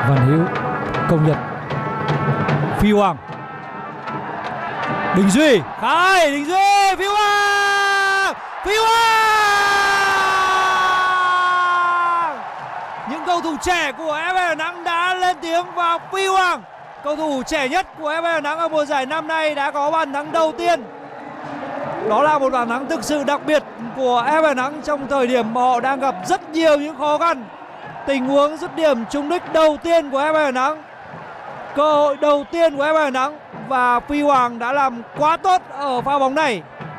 Văn Hữu, Công Nhật, Phi Hoàng, Đình Duy, Khai, Đình Duy, Phi Hoàng, Phi Hoàng. Những cầu thủ trẻ của FPL Đà Nẵng đã lên tiếng và Phi Hoàng, cầu thủ trẻ nhất của FPL Đà Nẵng ở mùa giải năm nay đã có bàn thắng đầu tiên. Đó là một bàn thắng thực sự đặc biệt của FPL Đà Nẵng trong thời điểm mà họ đang gặp rất nhiều những khó khăn. Tình huống dứt điểm trúng đích đầu tiên của FPL Đà Nẵng, cơ hội đầu tiên của FPL Đà Nẵng, và Phi Hoàng đã làm quá tốt ở pha bóng này.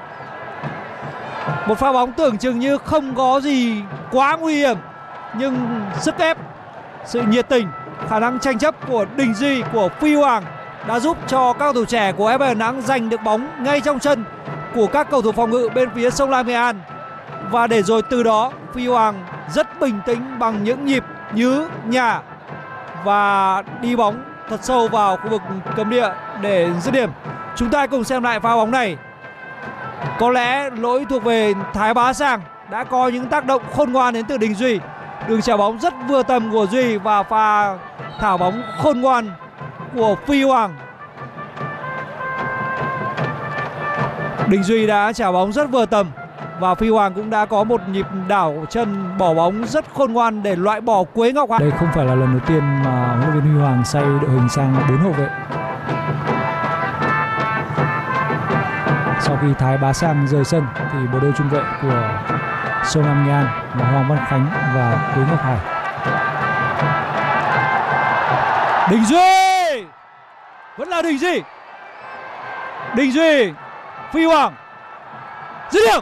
Một pha bóng tưởng chừng như không có gì quá nguy hiểm, nhưng sức ép, sự nhiệt tình, khả năng tranh chấp của Đình Duy, của Phi Hoàng đã giúp cho các cầu thủ trẻ của FPL Đà Nẵng giành được bóng ngay trong chân của các cầu thủ phòng ngự bên phía Sông Lam Nghệ An. Và để rồi từ đó Phi Hoàng rất bình tĩnh bằng những nhịp nhứ nhả và đi bóng thật sâu vào khu vực cấm địa để dứt điểm. Chúng ta cùng xem lại pha bóng này. Có lẽ lỗi thuộc về Thái Bá Sang, đã có những tác động khôn ngoan đến từ Đình Duy. Đường chào bóng rất vừa tầm của Duy và pha thả bóng khôn ngoan của Phi Hoàng. Đình Duy đã trả bóng rất vừa tầm và Phi Hoàng cũng đã có một nhịp đảo chân bỏ bóng rất khôn ngoan để loại bỏ Quế Ngọc Hải. Đây không phải là lần đầu tiên mà huấn luyện viên Huy Hoàng xây đội hình sang 4 hậu vệ. Sau khi Thái Bá Sang rời sân thì bộ đôi trung vệ của Sông Lam Nghệ An là Hoàng Văn Khánh và Quế Ngọc Hải. Đình Duy, vẫn là Đình Duy. Đình Duy, Phi Hoàng, dứt điểm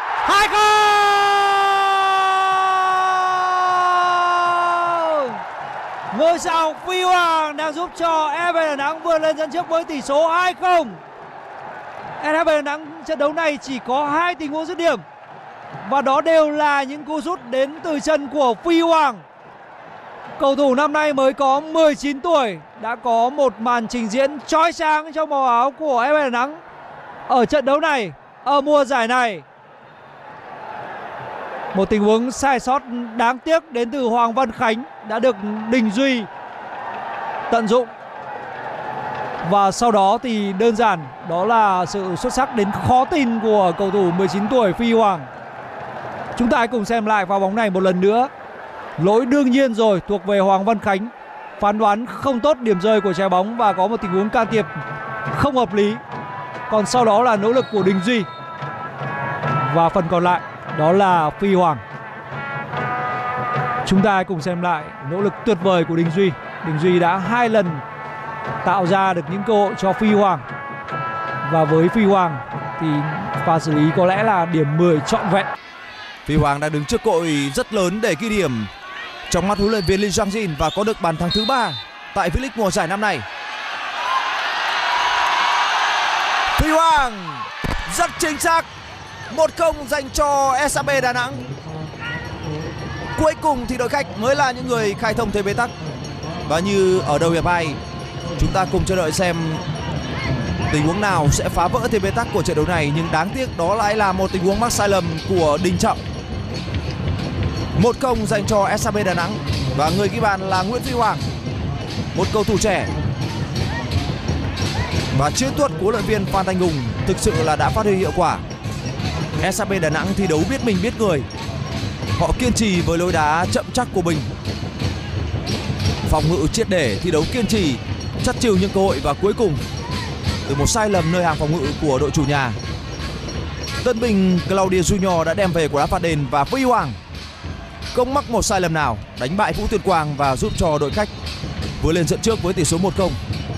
2-0. Ngôi sao Phi Hoàng đang giúp cho FPL Đà Nẵng vươn lên dẫn trước với tỷ số 2-0. FPL Đà Nẵng trận đấu này chỉ có 2 tình huống dứt điểm và đó đều là những cú sút đến từ chân của Phi Hoàng. Cầu thủ năm nay mới có 19 tuổi đã có một màn trình diễn chói sáng trong màu áo của FPL Đà Nẵng ở trận đấu này, ở mùa giải này. Một tình huống sai sót đáng tiếc đến từ Hoàng Văn Khánh đã được Đình Duy tận dụng. Và sau đó thì đơn giản đó là sự xuất sắc đến khó tin của cầu thủ 19 tuổi Phi Hoàng. Chúng ta hãy cùng xem lại pha bóng này một lần nữa. Lỗi đương nhiên rồi, thuộc về Hoàng Văn Khánh. Phán đoán không tốt điểm rơi của trái bóng và có một tình huống can thiệp không hợp lý. Còn sau đó là nỗ lực của Đình Duy. Và phần còn lại đó là Phi Hoàng. Chúng ta hãy cùng xem lại nỗ lực tuyệt vời của Đình Duy. Đình Duy đã 2 lần tạo ra được những cơ hội cho Phi Hoàng. Và với Phi Hoàng thì pha xử lý có lẽ là điểm 10 trọn vẹn. Phi Hoàng đang đứng trước cơ hội rất lớn để ghi điểm trong mắt huấn luyện viên Lee Jang-jin và có được bàn thắng thứ 3 tại V-League mùa giải năm nay. Phi Hoàng rất chính xác, 1-0 dành cho SHB Đà Nẵng. Cuối cùng thì đội khách mới là những người khai thông thế bế tắc. Và như ở đầu hiệp 2, chúng ta cùng chờ đợi xem tình huống nào sẽ phá vỡ thế bế tắc của trận đấu này. Nhưng đáng tiếc đó lại là một tình huống mắc sai lầm của Đình Trọng. 1-0 dành cho SHB Đà Nẵng và người ghi bàn là Nguyễn Phi Hoàng, một cầu thủ trẻ. Và chiến thuật của huấn luyện viên Phan Thanh Hùng thực sự là đã phát huy hiệu quả. SHB Đà Nẵng thi đấu biết mình biết người. Họ kiên trì với lối đá chậm chắc của mình, phòng ngự triệt để, thi đấu kiên trì, chắt chiu những cơ hội và cuối cùng từ một sai lầm nơi hàng phòng ngự của đội chủ nhà, tân binh Claudio Junior đã đem về quả đá phạt đền và Phi Hoàng không mắc một sai lầm nào đánh bại Vũ Tuyên Quang và giúp cho đội khách vươn lên dẫn trước với tỷ số 1-0.